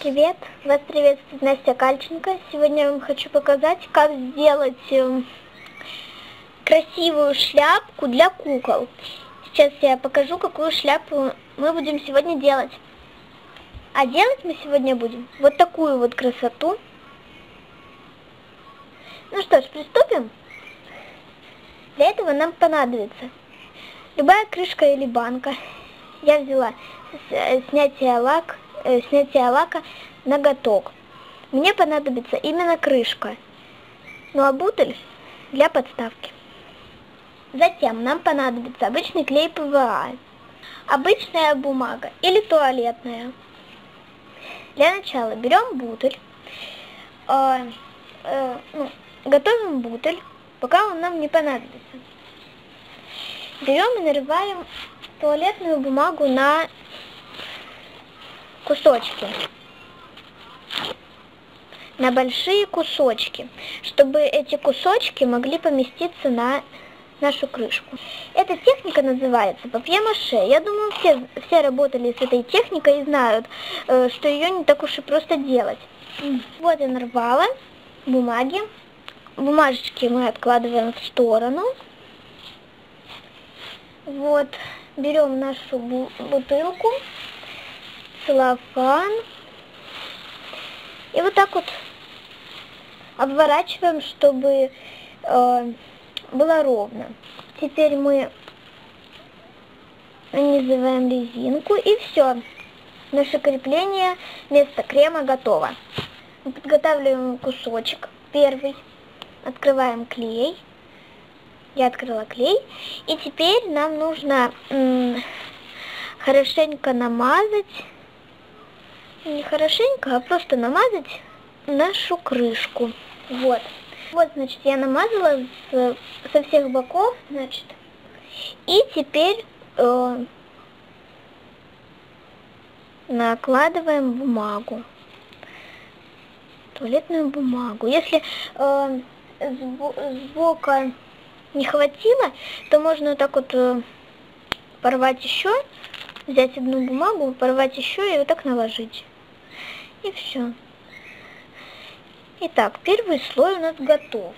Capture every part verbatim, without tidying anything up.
привет! Вас приветствует Настя Кальченко. Сегодня я вам хочу показать, как сделать э, красивую шляпку для кукол. Сейчас я покажу, какую шляпу мы будем сегодня делать. А делать мы сегодня будем вот такую вот красоту. Ну что ж, приступим. Для этого нам понадобится любая крышка или банка. Я взяла снятие лак, э, снятие лака ноготок. Мне понадобится именно крышка, ну а бутыль для подставки. Затем нам понадобится обычный клей пэ вэ а, обычная бумага или туалетная. Для начала берем бутыль, э, э, ну, готовим бутыль, пока он нам не понадобится. Берем и нарываем туалетную бумагу на кусочки, на большие кусочки, чтобы эти кусочки могли поместиться на нашу крышку. Эта техника называется папье-маше. Я думаю, все, все работали с этой техникой и знают, что ее не так уж и просто делать. Вот я нарвала бумаги. Бумажечки мы откладываем в сторону. Вот, берем нашу бутылку, целлофан и вот так вот обворачиваем, чтобы э, было ровно. Теперь мы нанизываем резинку и все. Наше крепление вместо крема готово. Мы подготавливаем кусочек первый, открываем клей. Я открыла клей. И теперь нам нужно м, хорошенько намазать, не хорошенько, а просто намазать нашу крышку. Вот. Вот, значит, я намазала с, со всех боков, значит. И теперь э, накладываем бумагу. Туалетную бумагу. Если э, с бока не хватило, то можно вот так вот э, порвать еще, взять одну бумагу, порвать еще и вот так наложить. И все. Итак, первый слой у нас готов.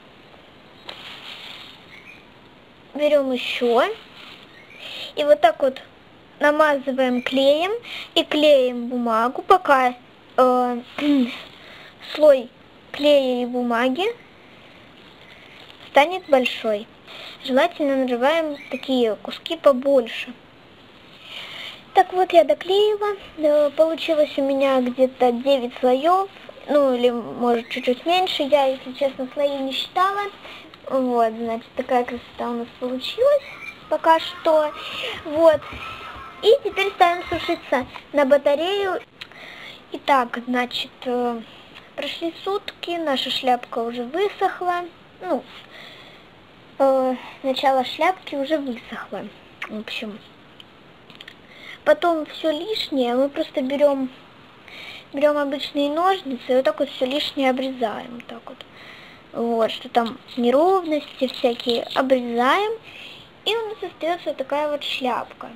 Берем еще и вот так вот намазываем клеем и клеим бумагу, пока э, слой клея и бумаги станет большой. Желательно нарываем такие куски побольше. Так вот, я доклеила. Получилось у меня где-то девять слоев. Ну, или, может, чуть-чуть меньше. Я, если честно, слои не считала. Вот, значит, такая красота у нас получилась пока что. Вот. И теперь ставим сушиться на батарею. Итак, значит, прошли сутки, наша шляпка уже высохла. Ну, э, начало шляпки уже высохло. В общем, потом все лишнее мы просто берем, берем обычные ножницы и вот так вот все лишнее обрезаем. Вот так вот. Вот, что там неровности всякие обрезаем. И у нас остается такая вот шляпка.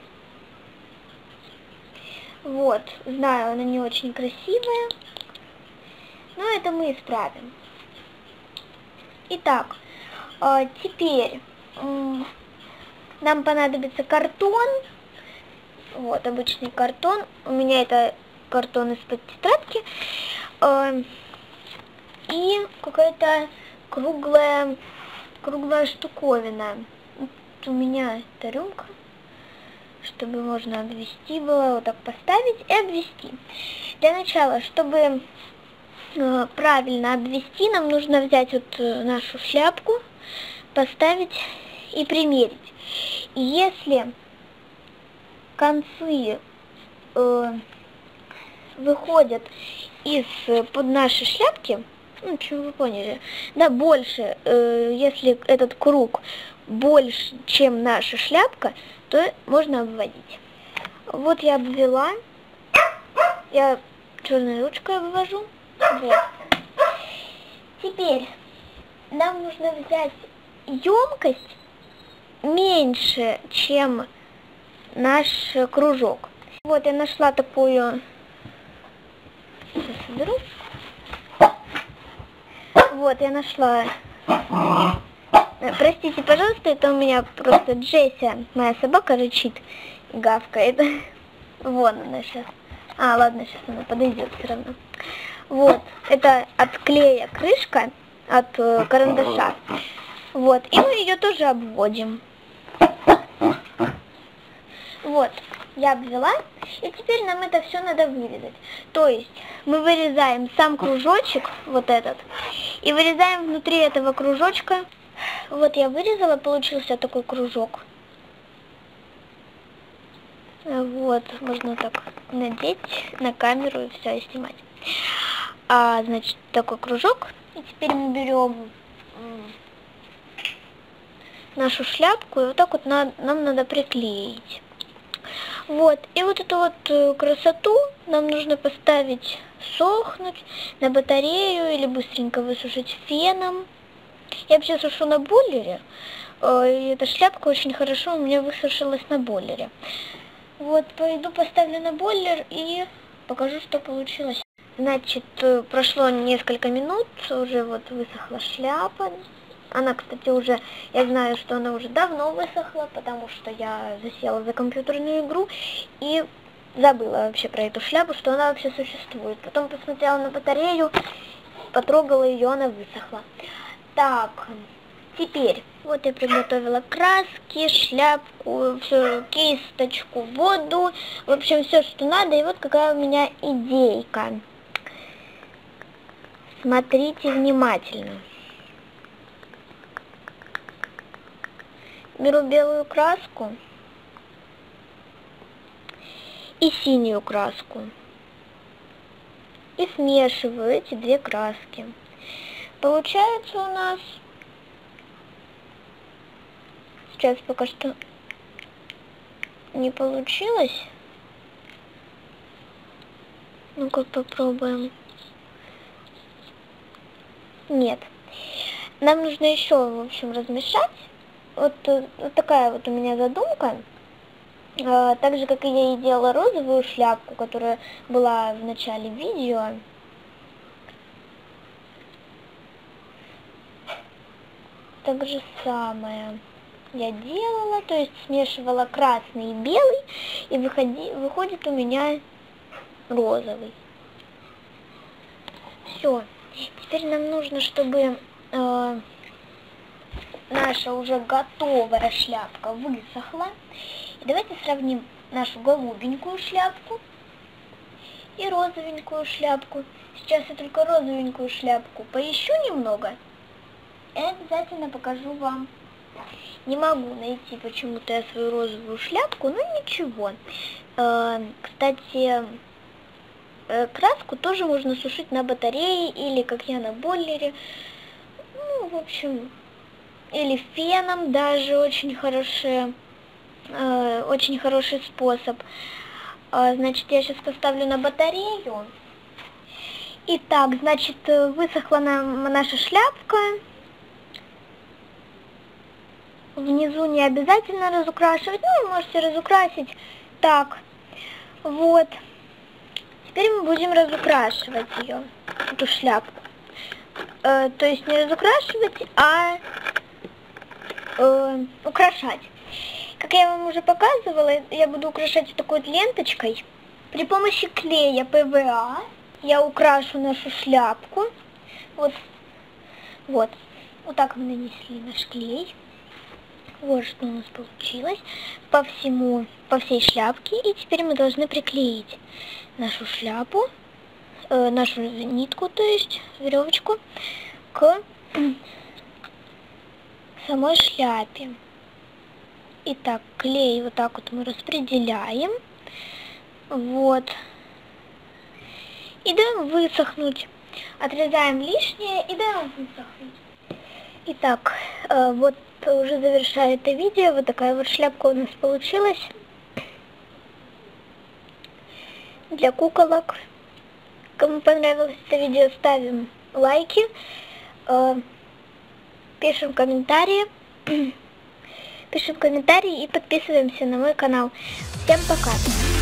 Вот, знаю, она не очень красивая, но это мы исправим. Итак, теперь нам понадобится картон. Вот, обычный картон. У меня это картон из-под тетрадки. И какая-то круглая, круглая штуковина. Вот у меня эта рюмка, чтобы можно обвести было, вот так поставить и обвести. Для начала, чтобы э, правильно обвести, нам нужно взять вот э, нашу шляпку, поставить и примерить. И если концы э, выходят из-под нашей шляпки, ну, в общем, вы поняли, да, больше, э, если этот круг больше, чем наша шляпка, то можно обводить. Вот я обвела, я черной ручкой обвожу. Вот. Теперь нам нужно взять емкость меньше, чем наш кружок. Вот я нашла такую уберу. Вот, я нашла. Простите, пожалуйста, это у меня просто Джесси, моя собака, рычит и гавкает. Вон она сейчас. А, ладно, сейчас она подойдет все равно. Вот, это от клея крышка, от э, карандаша. Вот, и мы ее тоже обводим. Вот, я обвела, и теперь нам это все надо вырезать. То есть мы вырезаем сам кружочек, вот этот, и вырезаем внутри этого кружочка. Вот я вырезала, получился такой кружок. Вот, можно так надеть на камеру и все, и снимать. А, значит, такой кружок. И теперь мы берем нашу шляпку, и вот так вот на, нам надо приклеить. Вот, и вот эту вот красоту нам нужно поставить сохнуть на батарею или быстренько высушить феном. Я вообще сушу на бойлере, и эта шляпка очень хорошо у меня высушилась на бойлере. Вот, пойду поставлю на бойлер и покажу, что получилось. Значит, прошло несколько минут, уже вот высохла шляпа. Она, кстати, уже, я знаю, что она уже давно высохла, потому что я засела за компьютерную игру и забыла вообще про эту шляпу, что она вообще существует. Потом посмотрела на батарею, потрогала ее, она высохла. Так, теперь, вот я приготовила краски, шляпку, всю кисточку, воду, в общем, все, что надо. И вот какая у меня идейка. Смотрите внимательно. Беру белую краску и синюю краску. И смешиваю эти две краски. Получается у нас... Сейчас пока что не получилось. Ну-ка попробуем. Нет. Нам нужно еще, в общем, размешать. Вот, вот такая вот у меня задумка. А, так же, как и я и делала розовую шляпку, которая была в начале видео. Так же самое я делала, то есть смешивала красный и белый, и выходи, выходит у меня розовый. Все. Теперь нам нужно, чтобы... Э, наша уже готовая шляпка высохла. И давайте сравним нашу голубенькую шляпку и розовенькую шляпку. Сейчас я только розовенькую шляпку поищу немного и обязательно покажу вам. Не могу найти почему-то я свою розовую шляпку, но ничего. Э, кстати, э, краску тоже можно сушить на батарее или, как я, на бойлере. Ну, в общем... Или феном даже очень хороший, э, очень хороший способ. Э, значит, я сейчас поставлю на батарею. Итак, значит, высохла нам наша шляпка. Внизу не обязательно разукрашивать, ну, вы можете разукрасить так. Вот. Теперь мы будем разукрашивать ее, эту шляпку. Э, то есть не разукрашивать, а... Э, украшать. Как я вам уже показывала, я буду украшать вот такой вот ленточкой. При помощи клея пэ вэ а я украшу нашу шляпку. Вот, вот, вот так мы нанесли наш клей. Вот что у нас получилось по всему, по всей шляпке. И теперь мы должны приклеить нашу шляпу, э, нашу нитку, то есть веревочку, к самой шляпе. Итак, клей вот так вот мы распределяем. Вот. И даем высохнуть. Отрезаем лишнее и даем высохнуть. Итак, э, вот уже завершаю это видео. Вот такая вот шляпка у нас получилась. Для куколок. Кому понравилось это видео, ставим лайки. Э, Пишем комментарии, пишем комментарии и подписываемся на мой канал. Всем пока!